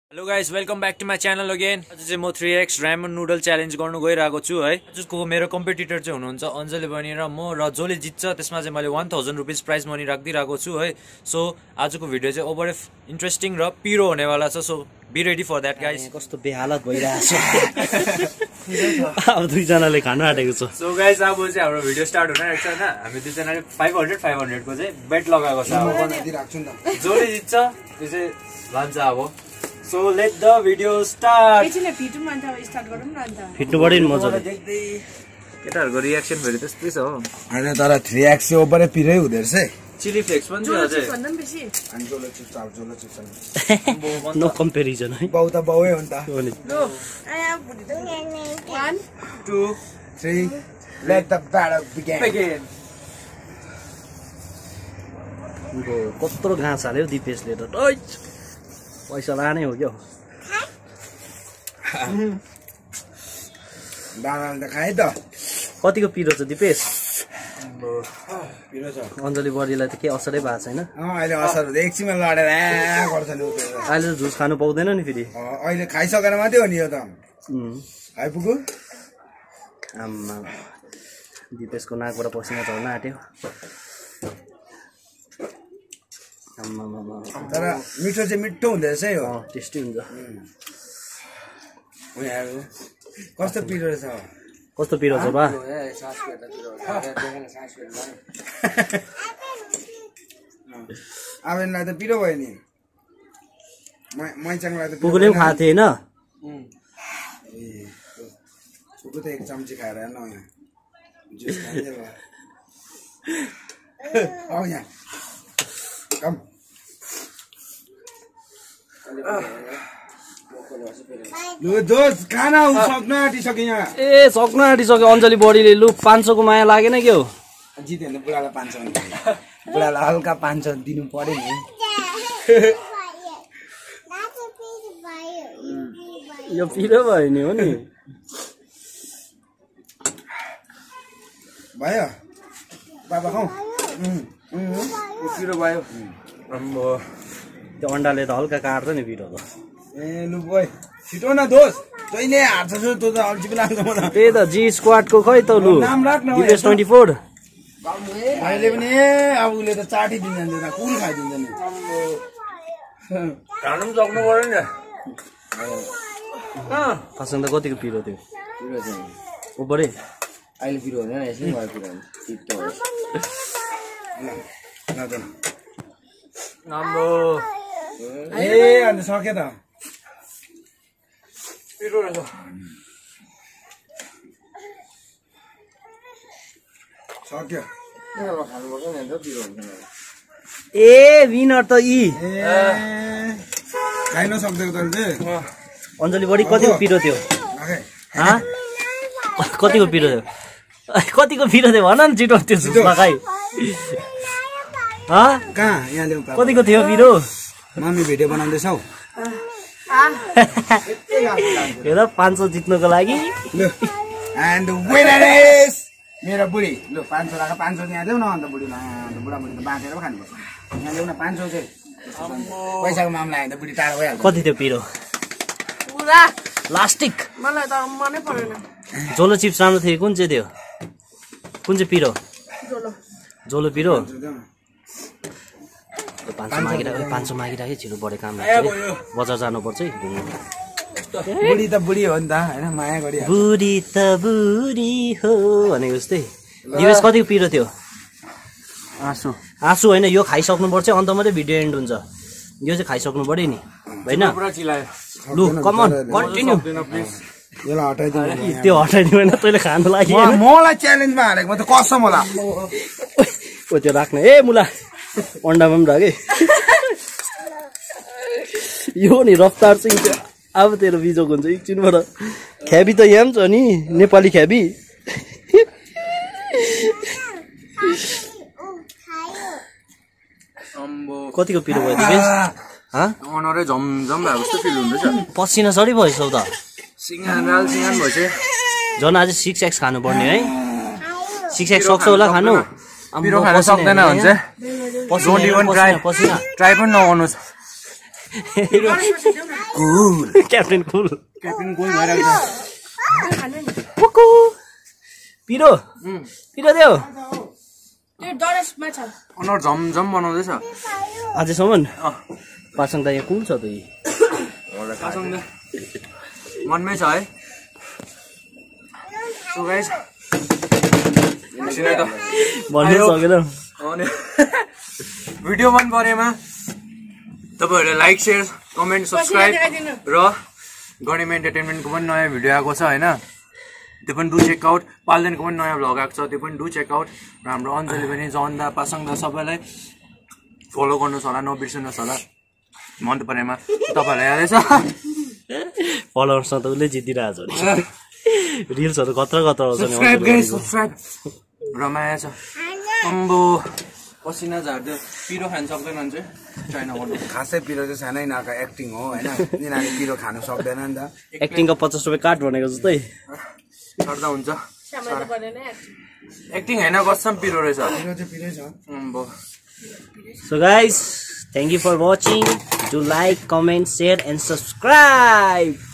Hello guys welcome back to my channel again. आज चाहिँ म 3x रामेन नुडल च्यालेन्ज गर्नु गइरहेको छु है। जसको मेरो कम्पिटिटर चाहिँ हुनुहुन्छ अञ्जली बहिनी र म, र जसले जित्छ त्यसमा चाहिँ मैले 1000 रुपिस प्राइज मनी राखिदिरहेको छु है। सो आजको भिडियो चाहिँ ओभर इन्ट्रेस्टिङ र पिरो हुनेवाला छ। So be ready for that guys. कस्तो बेहालत भइरहेछ अब दुईजनाले खानु आँटेको छ। सो गाइज अब चाहिँ हाम्रो भिडियो स्टार्ट हुन आँटेको छ होइन। हामी दुईजनाले 500 को चाहिँ बेट लगाएको छ। जसले जित्छ त्यो चाहिँ लान्छ अब। So let the video start. फिट्नु पर्यो नि मजाले। केटाहरुको रिएक्सन फेरि त्यस्तै छ हो। हैन तर 3x चाहिँ ओभरै पिरै हुँदै रहेछ है। चिली फ्लेक्स पनि छ अझै। जोलो चिप्स। नो कम्पेरिजन है। बाउ त बाउै हो नि त। लो 1 2 3 let the battle begin. कत्रो घाँस हाल्यो दिपेशले त। पैसा लाने हो क्या दानाले त खाए त। कतिको पिरो छ दिपेश? पिरो छ। अञ्जली बडीलाई त के असरै भएको छैन। अहिले असर हुँदै एकछिनमा लडेर गर्छ नि उतै। अहिले त झुस खानु पाउँदैन नि फेरि। अहिले खाइसकेर मात्रै हो नि यो त। आइपुग्यो। आम्मा दिपेशको नाकबाट पसिना झर्न आँट्यो। तर मिठो चाहिँ मिठो हुँदो रहेछ है हो। टेस्टी हुन्छ। कस्तो पिरो रहेछ? कस्तो पिरो छ बा? आवेनलाई त पिरो भयो नि। मैचाङलाई त पुगुले पनि खाएको थिएँ होइन। पुगु त एक चम्ची खाएर नयाँ जुस खाइदियो अब यहाँ कम लु दोस खाना सक्न आँटिसक्यो यहाँ। ए सक्न आँटिसक्यो अञ्जली बडीले। लु 500 को माया लागेन के हो? जित्यो भने बुढालाई 500 बुढालाई हल्का 500 दिनु पर्यो नि। यो पिरो भयो नि हो नि। भयो बाबा खाऊ। पिरो भयो। अम्बो त्यो अन्डाले त हल्का काट्छ नि पिरो त। ए लु गयो छिटो न दोस। तैँले हार्छ तँ त अल्छी पनि लाग्छ मलाई। त्यही त जी स्क्वाडको खै त लु नाम राख्न दिपेश 24। भाइले पनि अब उसले त चाटी दिन्छ नि कुल खाइदिन्छ नि। खानु पनि सक्नु पर्यो नि। खासमा त कतिको पिरो थियो? पिरो चाहिँ ओभरै अहिले पिरो हुँदैन यसै भयो पिरो अम्बो ए अनि सक्यो त। पिरो रहेछ। सक्यो। खानुपर्छ नि त पिरो हुन्छ। ए विनर त यी खाइ नसक्दैको त अञ्जली बडी कतिको पिरो थियो? कतिको पिरो थियो? कतिको पिरो थियो भन न छिटो त्यो झुसमा खाइ। कहाँ यहाँ ल्याउ कतिको थियो पिरो? मम्मी भिडियो बनाउँदैछौ? हेर 500 जित्नको लागि। लु एन्ड विनर इज मेरो बुढी। लु 500 राख। 500 यहाँ ल्याउ न अन्त बुढीलाई। अन्त बुढाबुढी त बाँचेर पो खानुपर्छ। यहाँ ल्याउ न 500 चाहिँ। पैसाको मामला आयो त बुढी टाढो भइहाल्छ। कति थियो पिरो? लास्टिक मलाई त मनै परेन। जोलो चिप्स राम्रो थियो। कुन चाहिँ थियो? कुन चाहिँ पिरो? जोलो पिरो। 500 मागिराख्यो छिटो बढे काम लाग्छ। बजार जानुपर्छ है घुम्नु। बुढी त बुढी हो नि त हैन माया गरी। बुढी त बुढी हो भनेको जस्तै। दिवेश कतिको पिरो थियो? आँसु आँसु होइन यो खाइसक्नु पर्छ अन्त मात्रै भिडियो एन्ड हुन्छ। यो चाहिँ खाइसक्नु पर्यो नि होइन। लु कमन कन्टिन्यू। यसलाई हटाइदिनु। त्यो हटाइदिनु होइन तैँले खानु लागि। मलाई च्यालेन्जमा हारेको म त कसम होला। ओ त्यो राख्न। ए मुला अन्डामा पनि राखे। यो नि रफ्तार चाहिँ अब तेरो बिजोक हुन्छ एकछिनबाट। ख्याबी त यहाँ पनि छ नि नेपाली ख्याबी। कतिको पिरो भयो दिपेश? अनुहारै झमझम भएको जस्तो फिल हुँदैछ। पसिना सरी भइसक्यो त। सिंगान भइसक्यो। झन् आज 6x खानु पर्ने है। 6x सक्छ होला खानु? पिरो खान सक्दैन भने चाहिँ डोन्ट इभन ट्राई पनि नगर्नुहोस्। क्याप्टेन कुल क्याप्टेन गोल भइरहेको कुकु पिरो पिरो देऊ अनुहार झमझम बनाउँदैछ अझैसम्म पासङ त यहाँ कुल छ त मनमै छ है सो गाइस भन्नु सकेन भिडियो मन परेमा तपाईँहरूले लाइक सेयर कमेन्ट सब्सक्राइब र गणेम एन्टरटेनमेन्टको पनि नयाँ भिडियो आएको छ होइन त्यो पनि डु चेकआउट पाल्देनको पनि नयाँ भ्लग आएको छ त्यो पनि डु चेकआउट र हाम्रो अञ्जली पनि जन्दा पासाङ सबैलाई फलो गर्नुहोस् होला नबिर्सिनुहोस् होला मन परेमा तपाईँहरूलाई यादै छ फलोवर्समा त उसले जितिरहेको छ रिल्सहरू कत्र कत्र आउँछ सब्सक्राइब रमाया छ अम्बो पसिना झार्दै पिरो खान सक्दैन चाहिँ चाइना गर्नु खासै पिरो चाहिँ सानै यिनीहरूको एक्टिङ हो होइन यिनीहरूले पिरो खानु सक्दैन नि त एक्टिङको 50 रुपियाँ काट भनेको जस्तै गर्दा हुन्छ एक्टिङ होइन कसम पिरो रहेछ पिरो चाहिँ पिरै छ अम्बो So guys, thank you for watching. Do like, comment, share and subscribe.